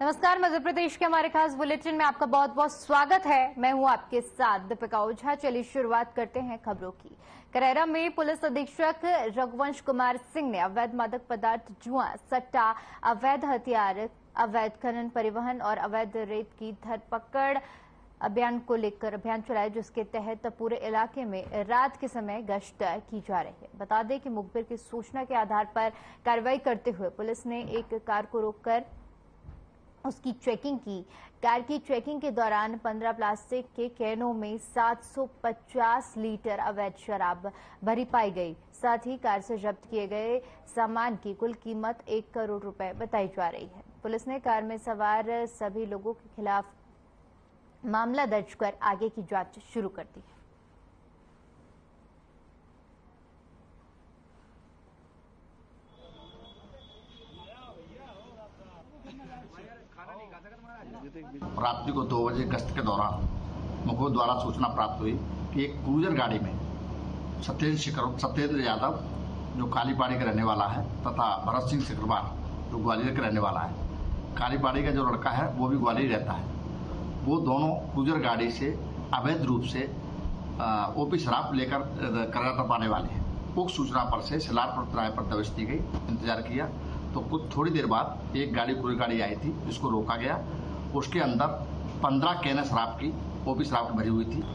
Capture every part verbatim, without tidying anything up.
नमस्कार, मध्य प्रदेश के हमारे खास बुलेटिन में आपका बहुत बहुत स्वागत है। मैं हूं आपके साथ दीपिका ओझा। चलिए शुरुआत करते हैं खबरों की। करेरा में पुलिस अधीक्षक रघुवंश कुमार सिंह ने अवैध मादक पदार्थ, जुआ, सट्टा, अवैध हथियार, अवैध खनन, परिवहन और अवैध रेत की धरपकड़ अभियान को लेकर अभियान चलाया, जिसके तहत पूरे इलाके में रात के समय गश्त की जा रही है। बता दें कि मुखबिर की सूचना के आधार पर कार्रवाई करते हुए पुलिस ने एक कार को रोककर उसकी चेकिंग की। कार की चेकिंग के दौरान पंद्रह प्लास्टिक के कैनों में सात सौ पचास लीटर अवैध शराब भरी पाई गई। साथ ही कार से जब्त किए गए सामान की कुल कीमत एक करोड़ रुपए बताई जा रही है। पुलिस ने कार में सवार सभी लोगों के खिलाफ मामला दर्ज कर आगे की जांच शुरू कर दी है। रात्रि को दो बजे गश्त के दौरान मुखबिर द्वारा सूचना प्राप्त हुई कि एक क्रूजर गाड़ी में सत्येंद्र शिकर सत्येंद्र यादव जो कालीपाड़ी का रहने वाला है तथा भरत सिंह सिकरवार जो ग्वालियर का रहने वाला है। कालीपाड़ी का जो लड़का है वो भी ग्वालियर रहता है। वो दोनों क्रूजर गाड़ी से अवैध रूप से ओपी शराब लेकर करेरा तक आने वाले हैं। उक्त सूचना पर से सिलारपुर तिराहे पर दबिश दी गई। इंतजार किया तो कुछ थोड़ी देर बाद एक गाड़ी क्रूजर गाड़ी आई थी, जिसको रोका गया। उसके अंदर पंद्रह कैन शराब की ओपी शराब की भरी हुई थी।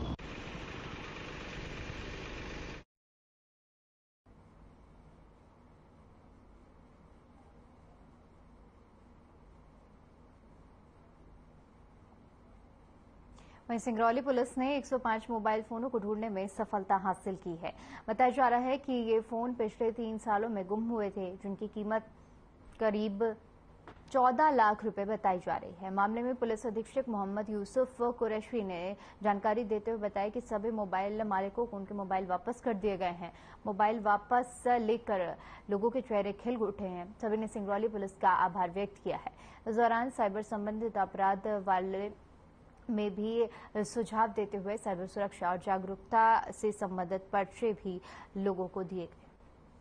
वहीं सिंगरौली पुलिस ने एक सौ पाँच मोबाइल फोनों को ढूंढने में सफलता हासिल की है। बताया जा रहा है कि ये फोन पिछले तीन सालों में गुम हुए थे, जिनकी कीमत करीब चौदह लाख रुपए बताई जा रही है। मामले में पुलिस अधीक्षक मोहम्मद यूसुफ कुरैशी ने जानकारी देते हुए बताया कि सभी मोबाइल मालिकों को उनके मोबाइल वापस कर दिए गए हैं। मोबाइल वापस लेकर लोगों के चेहरे खिल उठे हैं। सभी ने सिंगरौली पुलिस का आभार व्यक्त किया है। इस दौरान साइबर संबंधित अपराध वाले में भी सुझाव देते हुए साइबर सुरक्षा और जागरूकता से संबंधित पर्चे भी लोगों को दिए गए।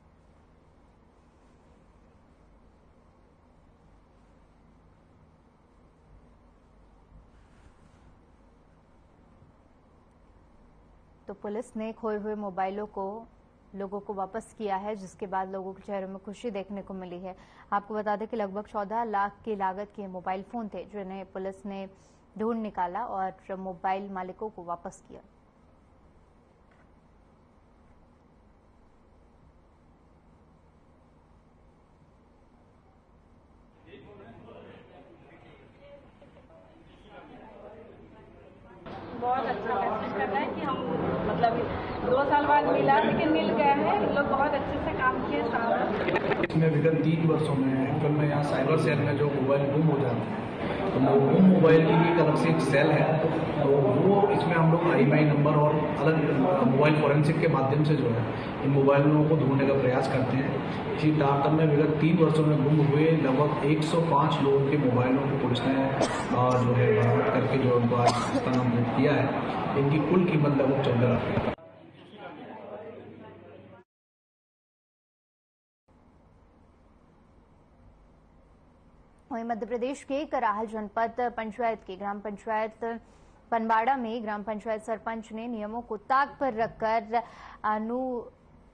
तो पुलिस ने खोए हुए मोबाइलों को लोगों को वापस किया है, जिसके बाद लोगों के चेहरों में खुशी देखने को मिली है। आपको बता दें कि लगभग चौदह लाख की लागत के मोबाइल फोन थे, जिन्हें पुलिस ने ढूंढ निकाला और मोबाइल मालिकों को वापस किया। बहुत अच्छा महसूस कर रहा है कि हम मतलब दो साल बाद मिला, लेकिन मिल गए हैं। लोग बहुत अच्छे से काम किए साहब। इसमें विगत तीन वर्षों में एक्चुअल में यहाँ साइबर सेल में जो मोबाइल गुम हो जाते हैं, तो गुम मोबाइल की भी एक अलग से एक सेल है। तो वो इसमें हम लोग I M E I number और अलग मोबाइल फॉरेंसिक के माध्यम से जो है इन मोबाइलों को ढूंढने का प्रयास करते हैं। इसी डाटा में विगत तीन वर्षों में गुम हुए लगभग एक सौ पाँच लोगों के मोबाइलों को पुलिस ने जो है बरामद करके जो उनको आज स्थानांतरित किया है। इनकी कुल कीमत लगभग चौदह लाख है। वहीं मध्य प्रदेश के कराहल जनपद पंचायत की ग्राम पंचायत पनबाड़ा में ग्राम पंचायत सरपंच ने नियमों को ताक पर रखकर अनुपयोगी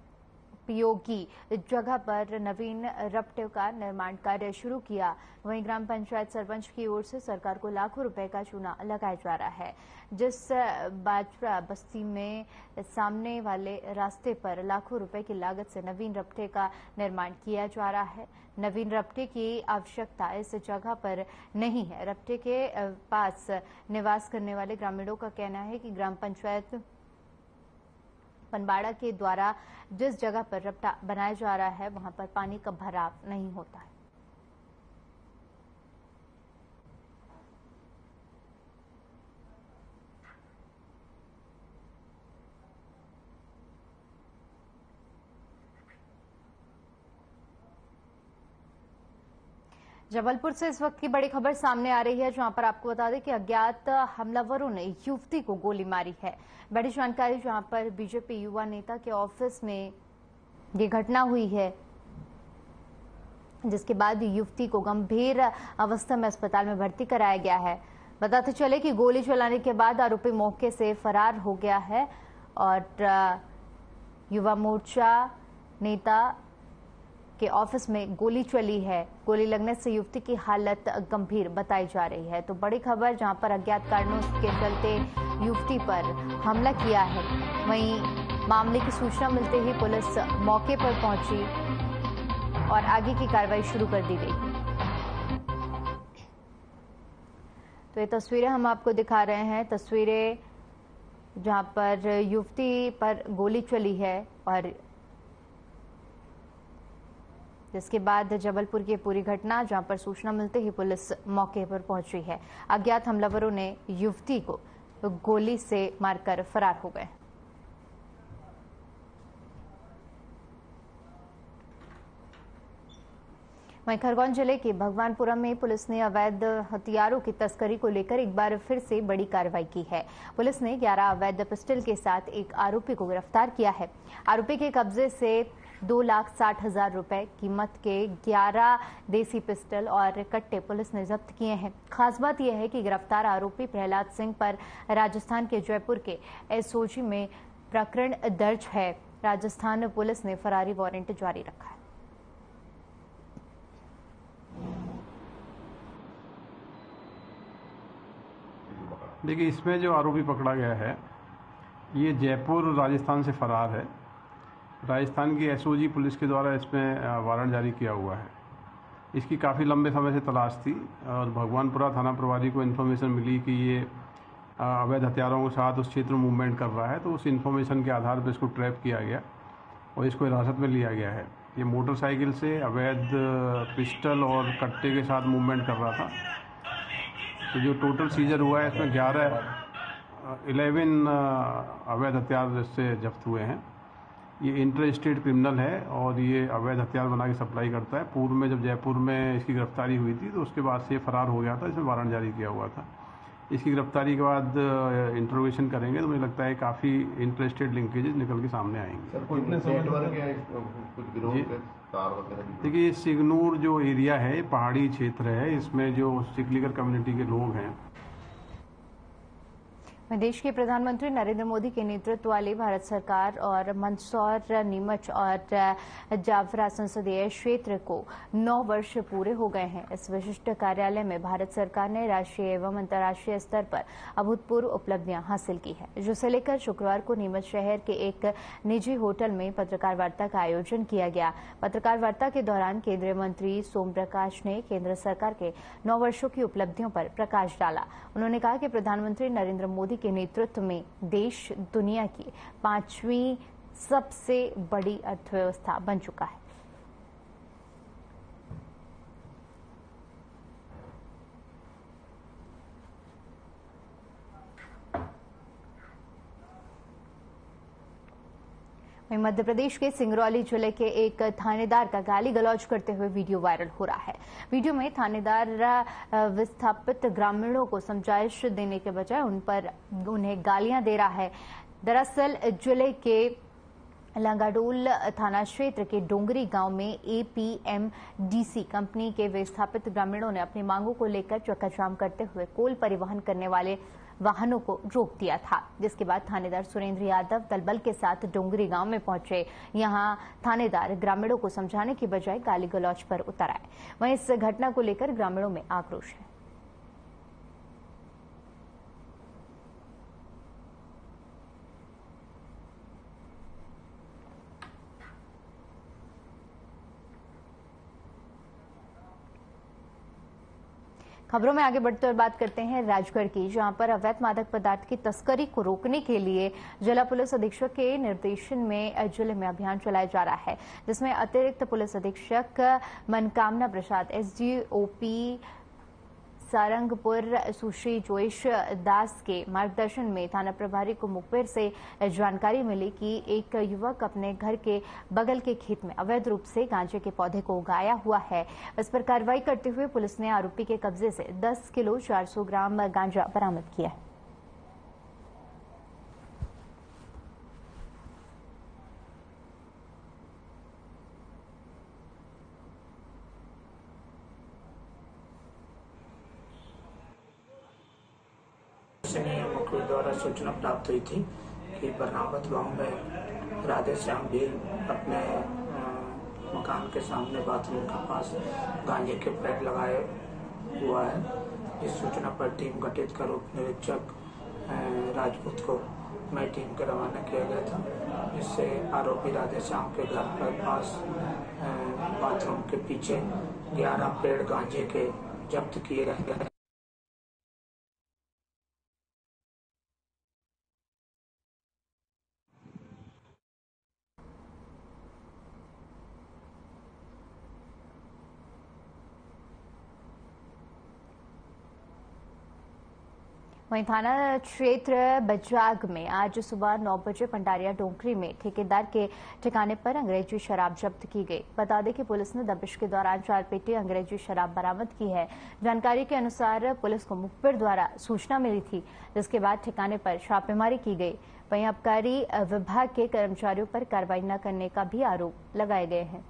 जगह पर नवीन रपटे का निर्माण कार्य शुरू किया। वहीं ग्राम पंचायत सरपंच की ओर से सरकार को लाखों रुपए का चूना लगाया जा रहा है, जिस बाजरा बस्ती में सामने वाले रास्ते पर लाखों रुपए की लागत से नवीन रपटे का निर्माण किया जा रहा है। नवीन रपटे की आवश्यकता इस जगह पर नहीं है। रपटे के पास निवास करने वाले ग्रामीणों का कहना है कि ग्राम पंचायत पनबाड़ा के द्वारा जिस जगह पर रपटा बनाया जा रहा है, वहां पर पानी का भराव नहीं होता है। जबलपुर से इस वक्त की बड़ी खबर सामने आ रही है, जहां पर आपको बता दें कि अज्ञात हमलावरों ने युवती को गोली मारी है। बड़ी जानकारी जहां पर बीजेपी युवा नेता के ऑफिस में ये घटना हुई है। जिसके बाद युवती को गंभीर अवस्था में अस्पताल में भर्ती कराया गया है। बताते चले कि गोली चलाने के बाद आरोपी मौके से फरार हो गया है और युवा मोर्चा नेता के ऑफिस में गोली चली है। गोली लगने से युवती की हालत गंभीर बताई जा रही है। तो बड़ी खबर, जहां पर अज्ञात कारणों के चलते युवती पर हमला किया है, वहीं मामले की सूचना मिलते ही पुलिस मौके पर पहुंची और आगे की कार्रवाई शुरू कर दी गई। तो ये तस्वीरें हम आपको दिखा रहे हैं, तस्वीरें जहां पर युवती पर गोली चली है और जिसके बाद जबलपुर की पूरी घटना, जहां पर सूचना मिलते ही पुलिस मौके पर पहुंची है। अज्ञात हमलावरों ने युवती को गोली से मारकर फरार हो गए। वहीं खरगोन जिले के भगवानपुरा में पुलिस ने अवैध हथियारों की तस्करी को लेकर एक बार फिर से बड़ी कार्रवाई की है। पुलिस ने ग्यारह अवैध पिस्टल के साथ एक आरोपी को गिरफ्तार किया है। आरोपी के कब्जे से दो लाख साठ हजार रुपए कीमत के ग्यारह देसी पिस्टल और कट्टे पुलिस ने जब्त किए हैं। खास बात यह है कि गिरफ्तार आरोपी प्रहलाद सिंह पर राजस्थान के जयपुर के एसओजी में प्रकरण दर्ज है। राजस्थान पुलिस ने फरारी वारंट जारी रखा है। देखिए, इसमें जो आरोपी पकड़ा गया है ये जयपुर राजस्थान से फरार है। राजस्थान की एसओजी पुलिस के द्वारा इसमें वारंट जारी किया हुआ है। इसकी काफ़ी लंबे समय से तलाश थी और भगवानपुरा थाना प्रभारी को इन्फॉर्मेशन मिली कि ये अवैध हथियारों के साथ उस क्षेत्र में मूवमेंट कर रहा है, तो उस इन्फॉर्मेशन के आधार पर इसको ट्रैप किया गया और इसको हिरासत में लिया गया है। ये मोटरसाइकिल से अवैध पिस्टल और कट्टे के साथ मूवमेंट कर रहा था। तो जो टोटल सीजर हुआ है इसमें ग्यारह इलेवन अवैध हथियार इससे जब्त हुए हैं। ये इंटर स्टेट क्रिमिनल है और ये अवैध हथियार बना के सप्लाई करता है। पूर्व में जब जयपुर में इसकी गिरफ्तारी हुई थी तो उसके बाद से ये फरार हो गया था, इसमें वारंट जारी किया हुआ था। इसकी गिरफ्तारी के बाद इंट्रोगेशन करेंगे तो मुझे लगता है काफ़ी इंटर स्टेट लिंकेजेस निकल के सामने आएंगे। देखिए, सिगनूर जो एरिया है पहाड़ी क्षेत्र है, इसमें जो सिकलीगर कम्युनिटी के लोग हैं। देश के प्रधानमंत्री नरेंद्र मोदी के नेतृत्व वाली भारत सरकार और मंदसौर, नीमच और जाफरा संसदीय क्षेत्र को नौ वर्ष पूरे हो गए हैं। इस विशिष्ट कार्यालय में भारत सरकार ने राष्ट्रीय एवं अंतर्राष्ट्रीय स्तर पर अभूतपूर्व उपलब्धियां हासिल की है, जिसे लेकर शुक्रवार को नीमच शहर के एक निजी होटल में पत्रकार वार्ता का आयोजन किया गया। पत्रकार वार्ता के दौरान केंद्रीय मंत्री सोम प्रकाश ने केंद्र सरकार के नौ वर्षों की उपलब्धियों पर प्रकाश डाला। उन्होंने कहा कि प्रधानमंत्री नरेंद्र मोदी के नेतृत्व में देश दुनिया की पांचवी सबसे बड़ी अर्थव्यवस्था बन चुका है। मध्य प्रदेश के सिंगरौली जिले के एक थानेदार का गाली गलौज करते हुए वीडियो वायरल हो रहा है। वीडियो में थानेदार विस्थापित ग्रामीणों को समझाइश देने के बजाय उन पर उन्हें गालियां दे रहा है। दरअसल जिले के लंगाडोल थाना क्षेत्र के डोंगरी गांव में एपीएमडीसी कंपनी के विस्थापित ग्रामीणों ने अपनी मांगों को लेकर चक्काजाम करते हुए कोल परिवहन करने वाले वाहनों को रोक दिया था, जिसके बाद थानेदार सुरेंद्र यादव दलबल के साथ डोंगरी गांव में पहुंचे। यहां थानेदार ग्रामीणों को समझाने की बजाय गाली गलौज पर उतर आए। वहीं इस घटना को लेकर ग्रामीणों में आक्रोश है। खबरों में आगे बढ़ते हुए बात करते हैं राजगढ़ की, जहां पर अवैध मादक पदार्थ की तस्करी को रोकने के लिए जिला पुलिस अधीक्षक के निर्देशन में जिले में अभियान चलाया जा रहा है, जिसमें अतिरिक्त पुलिस अधीक्षक मनकामना प्रसाद, एसडीओपी सारंगपुर सुश्री जोइश दास के मार्गदर्शन में थाना प्रभारी को मुखबिर से जानकारी मिली कि एक युवक अपने घर के बगल के खेत में अवैध रूप से गांजे के पौधे को उगाया हुआ है। इस पर कार्रवाई करते हुए पुलिस ने आरोपी के कब्जे से दस किलो चार सौ ग्राम गांजा बरामद किया है। विश्वसनीय मुखबिर द्वारा सूचना प्राप्त हुई थी कि बरनावत गांव में राधे श्याम भील अपने मकान के सामने बाथरूम के पास गांजे के पैक लगाए हुआ है। इस सूचना पर टीम गठित कर उप निरीक्षक राजपूत को नई टीम के रवाना किया गया था, जिससे आरोपी राधे श्याम के घर के पास बाथरूम के पीछे ग्यारह पेड़ गांजे के जब्त किए गए। वहीं थाना क्षेत्र बजाग में आज सुबह नौ बजे पंडारिया डोंगरी में ठेकेदार के ठिकाने पर अंग्रेजी शराब जब्त की गई। बता दें कि पुलिस ने दबिश के दौरान चार पेटी अंग्रेजी शराब बरामद की है। जानकारी के अनुसार पुलिस को मुखबिर द्वारा सूचना मिली थी, जिसके बाद ठिकाने पर छापेमारी की गई। वहीं आबकारी विभाग के कर्मचारियों पर कार्रवाई न करने का भी आरोप लगाए गए हैं।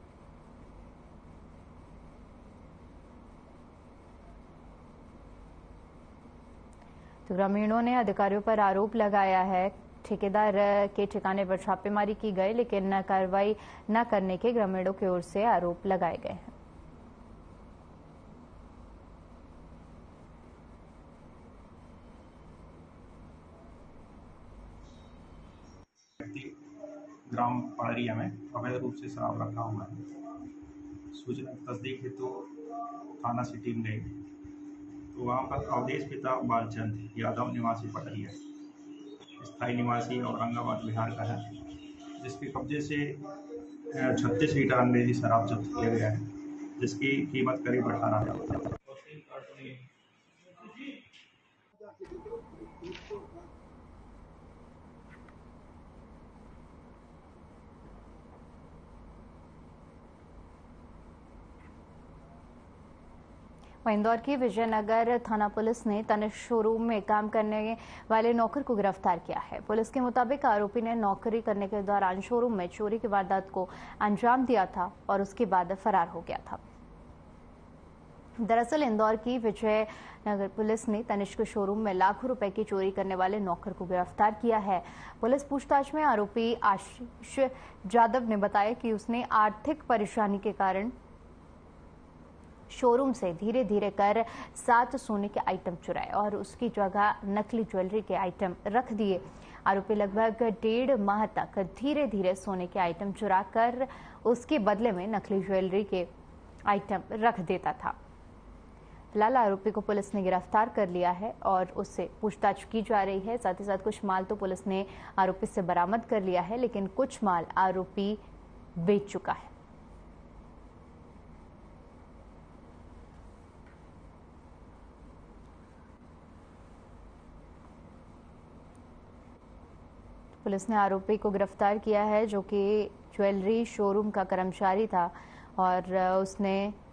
तो ग्रामीणों ने अधिकारियों पर आरोप लगाया है ठेकेदार के ठिकाने पर छापेमारी की गई, लेकिन कार्रवाई न करने के ग्रामीणों की ओर से आरोप लगाए गए हैं। ग्राम पाड़रिया में अवैध रूप से शराब रखा हुआ है। सूचना तस्दीक हेतु तो थाना से टीम गई, तो वहाँ पर अवधेश पिता बालचंद यादव निवासी पटरिया, स्थायी निवासी औरंगाबाद बिहार का है, जिसके कब्जे से छत्तीस लीटर अंग्रेजी शराब जब्त किया गया है, जिसकी कीमत करीब अठारह हजार। इंदौर की विजयनगर थाना पुलिस ने तनिष्क शोरूम में काम करने वाले नौकर को गिरफ्तार किया है। पुलिस के मुताबिक आरोपी ने नौकरी करने के दौरान शोरूम में चोरी की वारदात को अंजाम दिया था और उसके बाद फरार हो गया था। दरअसल इंदौर की विजयनगर पुलिस ने तनिष्क शोरूम में लाखों रुपए की चोरी करने वाले नौकर को गिरफ्तार किया है। पुलिस पूछताछ में आरोपी आशीष यादव ने बताया कि उसने आर्थिक परेशानी के कारण शोरूम से धीरे धीरे कर सात सोने के आइटम चुराए और उसकी जगह नकली ज्वेलरी के आइटम रख दिए। आरोपी लगभग डेढ़ माह तक धीरे धीरे सोने के आइटम चुरा कर उसके बदले में नकली ज्वेलरी के आइटम रख देता था। फिलहाल आरोपी को पुलिस ने गिरफ्तार कर लिया है और उससे पूछताछ की जा रही है। साथ ही साथ कुछ माल तो पुलिस ने आरोपी से बरामद कर लिया है, लेकिन कुछ माल आरोपी बेच चुका है। पुलिस ने आरोपी को गिरफ्तार किया है, जो कि ज्वेलरी शोरूम का कर्मचारी था और उसने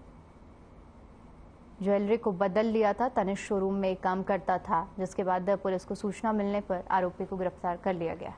ज्वेलरी को बदल लिया था। तनिष्क शोरूम में काम करता था, जिसके बाद पुलिस को सूचना मिलने पर आरोपी को गिरफ्तार कर लिया गया।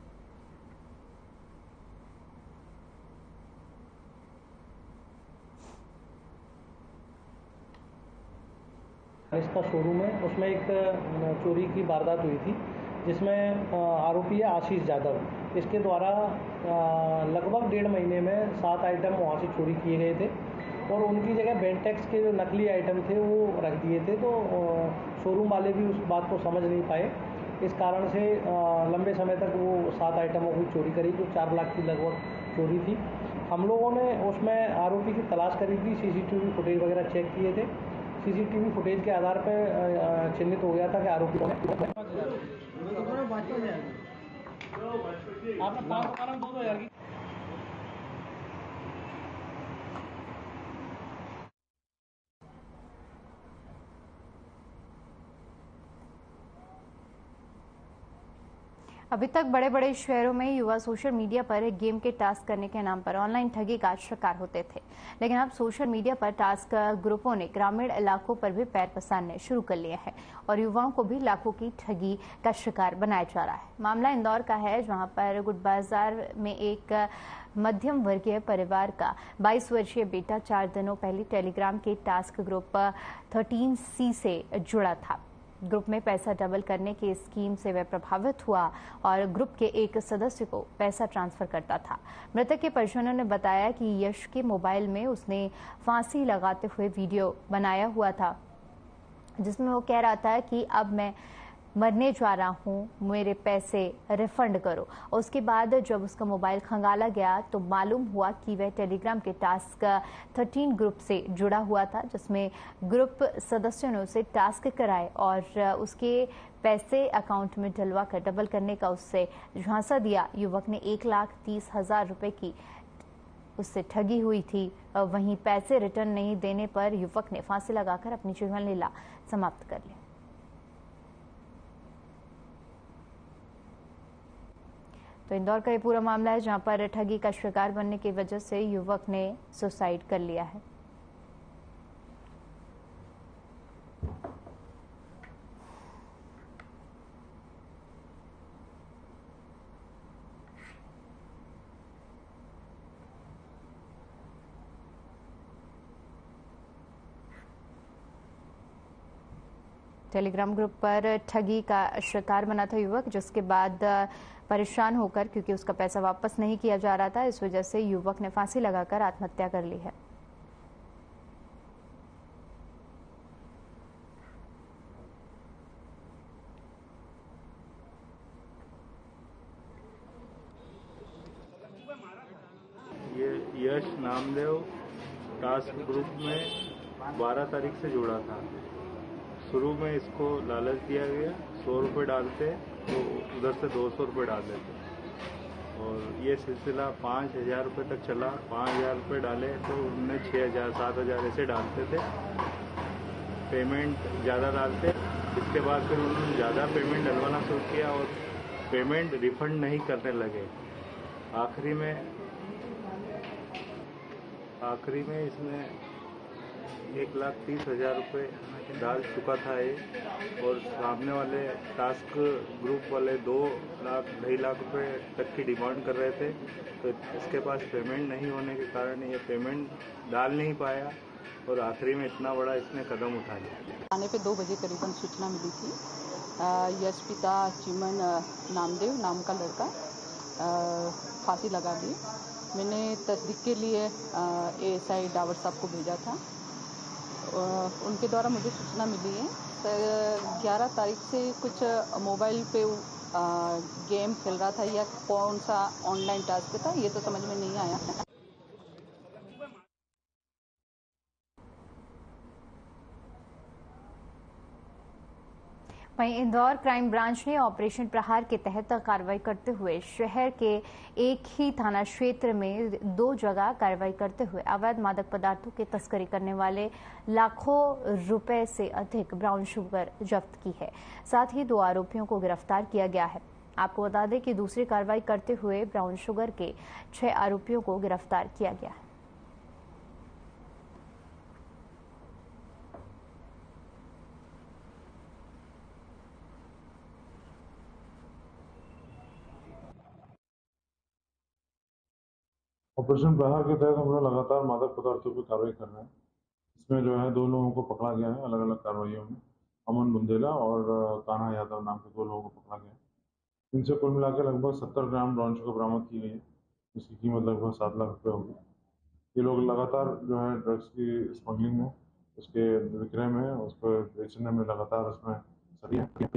इसका शोरूम है, उसमें एक चोरी की वारदात हुई थी, जिसमें आरोपी है आशीष यादव। इसके द्वारा लगभग डेढ़ महीने में सात आइटम वहाँ से चोरी किए गए थे और उनकी जगह बेंटेक्स के जो नकली आइटम थे वो रख दिए थे। तो शोरूम वाले भी उस बात को समझ नहीं पाए। इस कारण से लंबे समय तक वो सात आइटमों की चोरी करी, जो चार लाख की लगभग चोरी थी। हम लोगों ने उसमें आरोपी की तलाश करी थी, सीसीटीवी फुटेज वगैरह चेक किए थे। सीसीटीवी फुटेज के आधार पर चिन्हित हो गया था कि आरोपी आपने पाँच हजार दो दो हजार की अभी तक बड़े बड़े शहरों में युवा सोशल मीडिया पर गेम के टास्क करने के नाम पर ऑनलाइन ठगी का शिकार होते थे, लेकिन अब सोशल मीडिया पर टास्क ग्रुपों ने ग्रामीण इलाकों पर भी पैर पसारने शुरू कर लिए हैं और युवाओं को भी लाखों की ठगी का शिकार बनाया जा रहा है। मामला इंदौर का है, जहां पर गुड बाजार में एक मध्यम वर्गीय परिवार का बाईस वर्षीय बेटा चार दिनों पहले टेलीग्राम के टास्क ग्रुप थर्टीन सी से जुड़ा था। ग्रुप में पैसा डबल करने की स्कीम से वह प्रभावित हुआ और ग्रुप के एक सदस्य को पैसा ट्रांसफर करता था। मृतक के परिजनों ने बताया कि यश के मोबाइल में उसने फांसी लगाते हुए वीडियो बनाया हुआ था, जिसमें वो कह रहा था कि अब मैं मरने जा रहा हूं, मेरे पैसे रिफंड करो। उसके बाद जब उसका मोबाइल खंगाला गया तो मालूम हुआ कि वह टेलीग्राम के टास्क थर्टीन ग्रुप से जुड़ा हुआ था, जिसमें ग्रुप सदस्यों ने उसे टास्क कराए और उसके पैसे अकाउंट में डलवा कर डबल करने का उससे झांसा दिया। युवक ने एक लाख तीस हजार रुपए की उससे ठगी हुई थी। वहीं पैसे रिटर्न नहीं देने पर युवक ने फांसी लगाकर अपनी जीवन लीला समाप्त कर ली। तो इंदौर का ये पूरा मामला है, जहां पर ठगी का शिकार बनने की वजह से युवक ने सुसाइड कर लिया है। टेलीग्राम ग्रुप पर ठगी का शिकार बना था युवक, जिसके बाद परेशान होकर, क्योंकि उसका पैसा वापस नहीं किया जा रहा था, इस वजह से युवक ने फांसी लगाकर आत्महत्या कर ली है। ये यश नामदेव टास्क ग्रुप में बारह तारीख से जुड़ा था। शुरू में इसको लालच दिया गया, सौ रुपये डालते तो उधर से दो सौ रुपये डाल देते और ये सिलसिला पाँच हज़ार रुपये तक चला। पाँच हज़ार रुपये डाले तो उनने छः हज़ार सात हज़ार ऐसे डालते थे, पेमेंट ज़्यादा डालते। इसके बाद फिर उन्होंने ज़्यादा पेमेंट डलवाना शुरू किया और पेमेंट रिफंड नहीं करने लगे। आखिरी में आखिरी में इसने एक लाख तीस हज़ार रुपये डाल चुका था ये, और सामने वाले टास्क ग्रुप वाले दो लाख ढाई लाख रुपए तक की डिमांड कर रहे थे। तो इसके पास पेमेंट नहीं होने के कारण ये पेमेंट डाल नहीं पाया और आखिरी में इतना बड़ा इसने कदम उठा लिया। थाने पे दो बजे करीबन सूचना मिली थी। यश पिता चिमन नामदेव नाम का लड़का फांसी लगा दी। मैंने तस्दीक के लिए एएसआई डावर साहब को भेजा था। उनके द्वारा मुझे सूचना मिली है ग्यारह तारीख से कुछ मोबाइल पे गेम खेल रहा था या कौन सा ऑनलाइन टास्क था, ये तो समझ में नहीं आया। वहीं इंदौर क्राइम ब्रांच ने ऑपरेशन प्रहार के तहत कार्रवाई करते हुए शहर के एक ही थाना क्षेत्र में दो जगह कार्रवाई करते हुए अवैध मादक पदार्थों की तस्करी करने वाले लाखों रुपए से अधिक ब्राउन शुगर जब्त की है। साथ ही दो आरोपियों को गिरफ्तार किया गया है। आपको बता दें कि दूसरी कार्रवाई करते हुए ब्राउन शुगर के छह आरोपियों को गिरफ्तार किया गया है। ऑपरेशन प्रहार के तहत हम लोग लगातार मादक पदार्थों पर कार्रवाई कर रहे हैं। इसमें जो है दो लोगों को पकड़ा गया है अलग अलग कार्रवाइयों में। अमन बुंदेला और कान्हा यादव नाम के दो लोगों को पकड़ा गया है। इनसे कुल मिलाकर लगभग सत्तर ग्राम ब्राउन शुगर बरामद की गई है, जिसकी कीमत लगभग सात लाख रुपये होगी। ये लोग लगातार जो है ड्रग्स की स्मगलिंग में, उसके विक्रय में, उसको बेचने में लगातार उसमें सक्रिय है।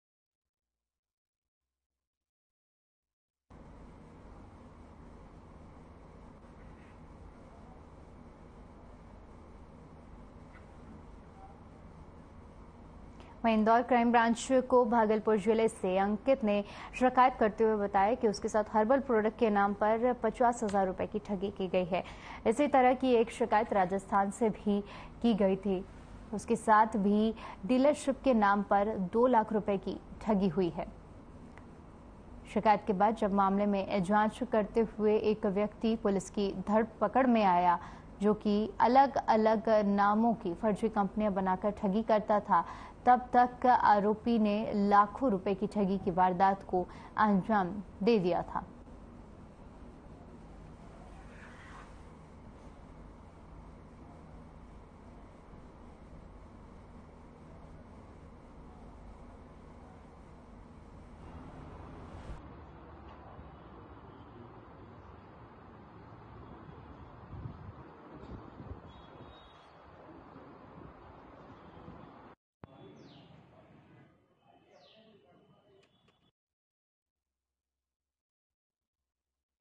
वहीं इंदौर क्राइम ब्रांच को भागलपुर जिले से अंकित ने शिकायत करते हुए बताया कि उसके साथ हर्बल प्रोडक्ट के नाम पर पचास हजार रुपए की ठगी की गई है। इसी तरह की एक शिकायत राजस्थान से भी की गई थी। उसके साथ भी डीलरशिप के नाम पर दो लाख रुपए की ठगी हुई है। शिकायत के बाद जब मामले में जांच करते हुए एक व्यक्ति पुलिस की धरपकड़ में आया, जो कि अलग अलग नामों की फर्जी कंपनियां बनाकर ठगी करता था, तब तक आरोपी ने लाखों रुपए की ठगी की वारदात को अंजाम दे दिया था।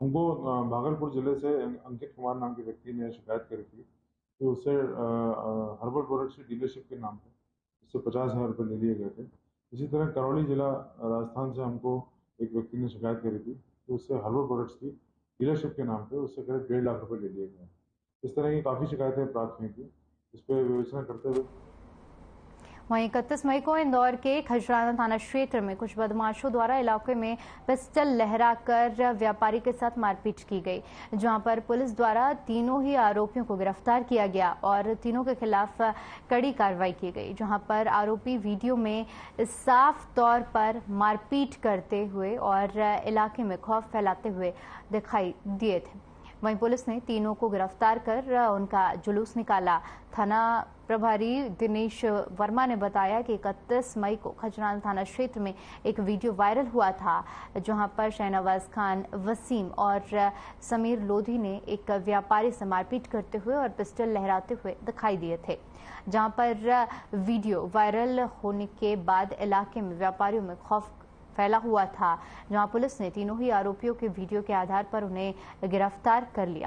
हमको भागलपुर जिले से अंकित कुमार नाम के व्यक्ति ने शिकायत करी थी कि उससे हर्बल प्रोडक्ट्स की डीलरशिप के नाम पे उससे पचास हज़ार रुपये ले लिए गए थे। इसी तरह करौली जिला राजस्थान से हमको एक व्यक्ति ने शिकायत करी थी कि उससे हर्बल प्रोडक्ट्स की डीलरशिप के नाम पे उससे करीब डेढ़ लाख रुपये ले लिए गए। इस तरह की काफ़ी शिकायतें प्राप्त हुई थी। इस पर विवेचना करते हुए वहीं इकतीस मई को इंदौर के खजराना थाना क्षेत्र में कुछ बदमाशों द्वारा इलाके में पिस्टल लहराकर व्यापारी के साथ मारपीट की गई, जहां पर पुलिस द्वारा तीनों ही आरोपियों को गिरफ्तार किया गया और तीनों के खिलाफ कड़ी कार्रवाई की गई, जहां पर आरोपी वीडियो में साफ तौर पर मारपीट करते हुए और इलाके में खौफ फैलाते हुए दिखाई दिए थे। वहीं पुलिस ने तीनों को गिरफ्तार कर उनका जुलूस निकाला। थाना प्रभारी दिनेश वर्मा ने बताया कि इकतीस मई को खजराना थाना क्षेत्र में एक वीडियो वायरल हुआ था, जहां पर शहनवाज खान, वसीम और समीर लोधी ने एक व्यापारी से मारपीट करते हुए और पिस्टल लहराते हुए दिखाई दिए थे। जहां पर वीडियो वायरल होने के बाद इलाके में व्यापारियों में खौफ फैला हुआ था, जहां पुलिस ने तीनों ही आरोपियों के वीडियो के आधार पर उन्हें गिरफ्तार कर लिया।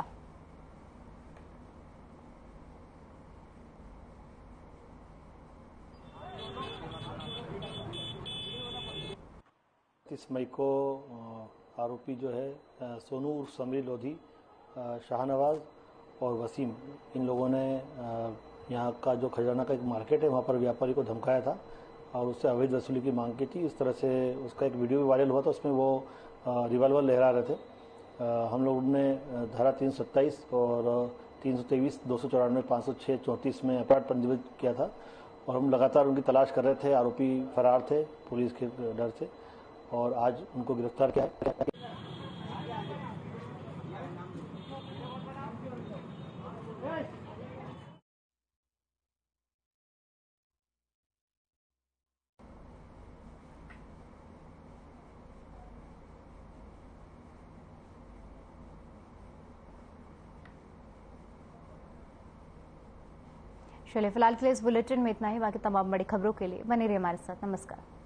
इकतीस मई को आरोपी जो है सोनू उर्फ समीर लोधी, शाहनवाज और वसीम, इन लोगों ने यहाँ का जो खजाना का एक मार्केट है वहाँ पर व्यापारी को धमकाया था और उससे अवैध वसूली की मांग की थी। इस तरह से उसका एक वीडियो भी वायरल हुआ था, उसमें वो रिवॉल्वर लहरा रहे थे। हम लोग ने धारा तीन सौ सत्ताईस और तीन सौ तेईस, दो सौ चौरानवे, पाँच सौ छः, चौंतीस में अपराध पंजीबद्ध किया था और हम लगातार उनकी तलाश कर रहे थे। आरोपी फरार थे पुलिस के डर से और आज उनको गिरफ्तार किया। चलिए फिलहाल के लिए इस बुलेटिन में इतना ही। बाकी तमाम बड़ी खबरों के लिए बने रहिए हमारे साथ। नमस्कार।